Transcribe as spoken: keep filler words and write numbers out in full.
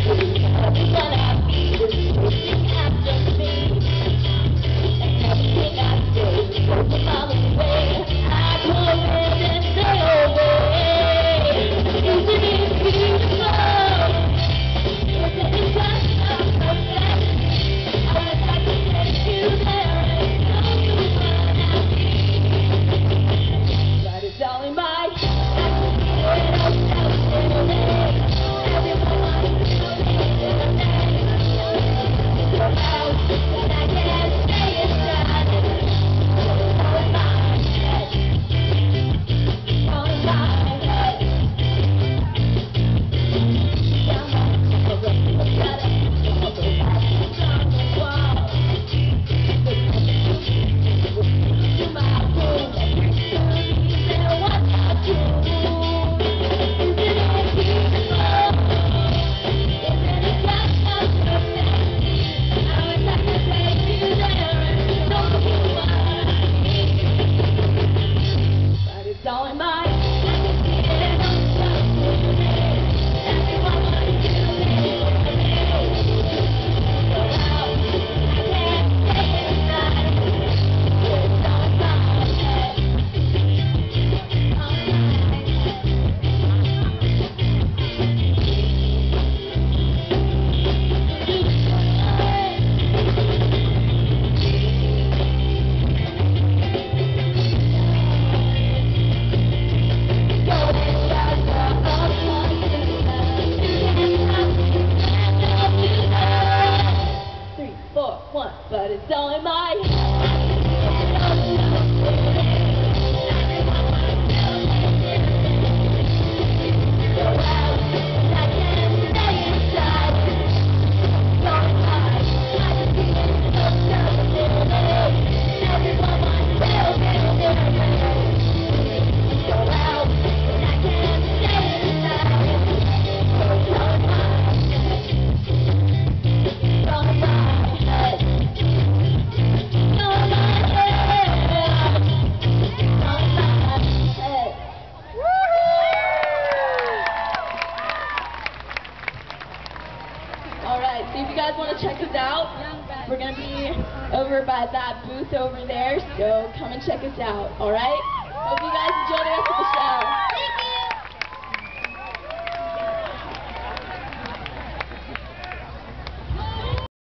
But it's all in my Alright, so if you guys want to check us out, we're going to be over by that booth over there, so come and check us out, alright? Hope you guys enjoy the rest of the show.